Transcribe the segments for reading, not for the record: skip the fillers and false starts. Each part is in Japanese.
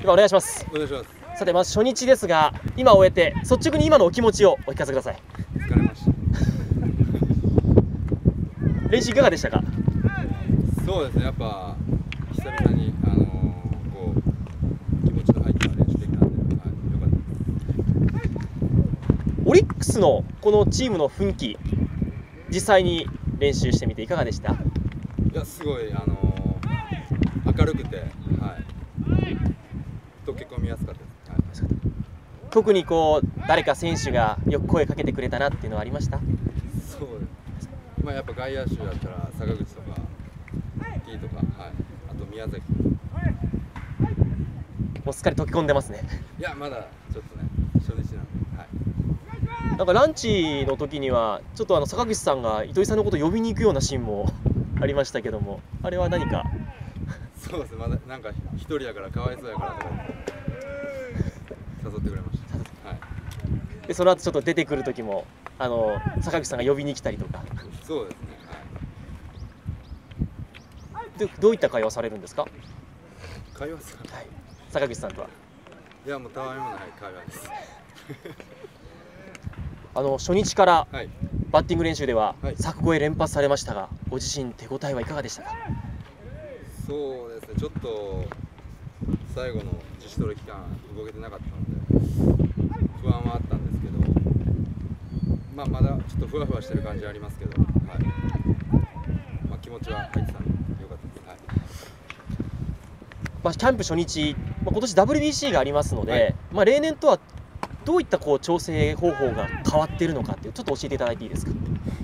今お願いします。 お願いします。 さてまず初日ですが、今終えて率直に今のお気持ちをお聞かせください。 疲れました。 練習いかがでしたか？ そうですね、やっぱ久々にこう気持ちの入った練習できたんで、良かったです。 オリックスのこのチームの雰囲気、実際に練習してみていかがでした？ いや、すごい明るくて、溶け込みやすかったです。 特にこう誰か選手がよく声かけてくれたなっていうのはありました？ そうです。やっぱ外野手だったら坂口とか T とか、あと宮崎。 もうすっかり溶け込んでますね。 いや、まだちょっとね、初日なんで。 なんかランチの時にはちょっと坂口さんが糸井さんのことを呼びに行くようなシーンもありましたけども、あれは何か？ そうですね、まだなんか一人やからかわいそうやからとか誘ってくれました。 でその後ちょっと出てくる時も坂口さんが呼びに来たりとか。 そうですね。 でどういった会話をされるんですか？ 会話ですか？ 坂口さんとは。 いや、もうたわいもない会話です。 初日からはいバッティング練習でははい柵越え連発されましたが、ご自身手応えはいかがでしたか？ そうですね、ちょっと最後の自主トレ期間動けてなかったので不安はあったんですけど、まだちょっとふわふわしてる感じはありますけど、気持ちは入ってたんでよかったです。 キャンプ初日、今年 WBC がありますので、 はい例年とはどういった調整方法が変わっているのかっていうちょっと教えていただいていいですか？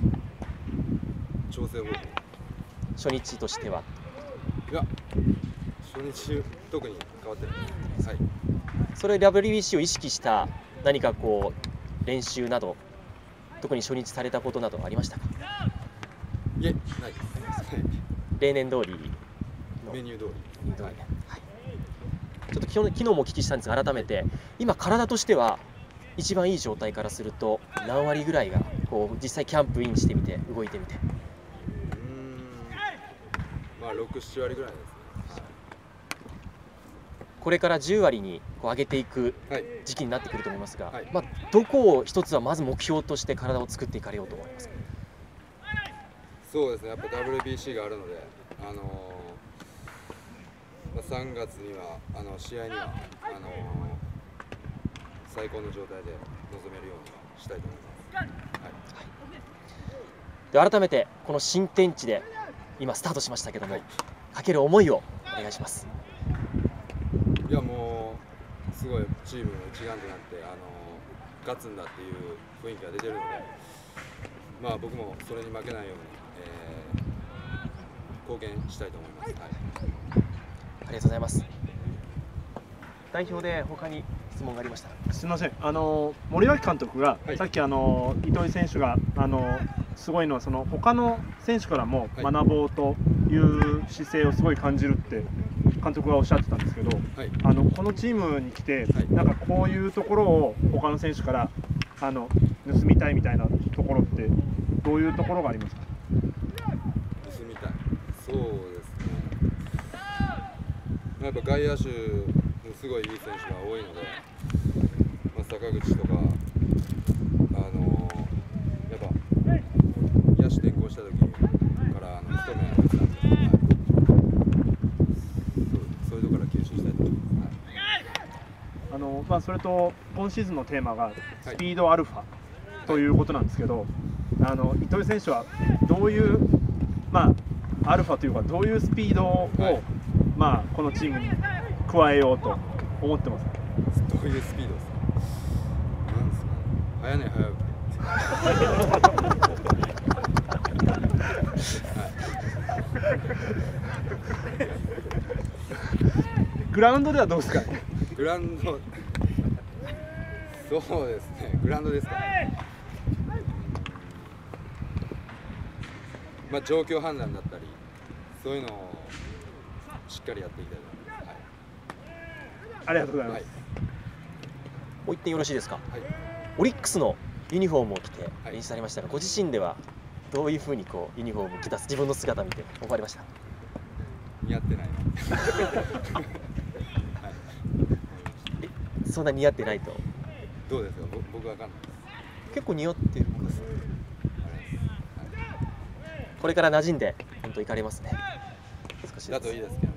調整方法、 初日としては。 いや、初日特に変わってないです。 それ WBC を意識した何か練習など、特に初日されたことなどありましたか？ いえ、ないです。 例年通りのメニュー通り。 ちょっと昨日もお聞きしたんですが、改めて今体としては一番いい状態からすると何割ぐらいが実際キャンプインしてみて動いてみて。 6、7割ぐらいですね。 これから10割に上げていく時期になってくると思いますが、 はい、 どこを一つはまず目標として体を作っていかれようと思いますか？ そうですね、やっぱ WBC があるので、3月には試合には最高の状態で臨めるようにしたいと思います。 で改めてこの新天地で今スタートしましたけども、かける思いをお願いします。 いや、もうすごいチームの一丸となって勝つんだっていう雰囲気が出てるので、僕もそれに負けないように、貢献したいと思います。 ありがとうございます。代表で他に質問がありました。 すみません、森脇監督が、さっき糸井選手がすごいのは他の選手からも学ぼうという姿勢をすごい感じるって監督がおっしゃってたんですけど、このチームに来て、なんかこういうところを他の選手から盗みたいみたいなところってどういうところがありますか？ 盗みたい、そうですね。やっぱ外野手すごいいい選手が多いので、坂口とかやっぱ野手転向した時から一目置いてたんで、そういうところから吸収したいと思います。 それと今シーズンのテーマがスピードアルファということなんですけど、糸井選手はどういうアルファというかどういうスピードをこのチームに加えようと思ってますか？ どういうスピードですか？なんですか？早寝早起きグラウンドではどうですか？ グラウンド、そうですね、グラウンドですか。状況判断だったりそういうのをしっかりやっていきたいと思います。 ありがとうございます。 もう一点よろしいですか？オリックスのユニフォームを着て練習されましたが、ご自身ではどういうふうにユニフォームを着た自分の姿を見て思われました？ 似合ってないな。 そんな似合ってないと。 どうですか、僕わかんないです。 結構似合ってるんです。これから馴染んで本当行かれますね。少しだといいですけど。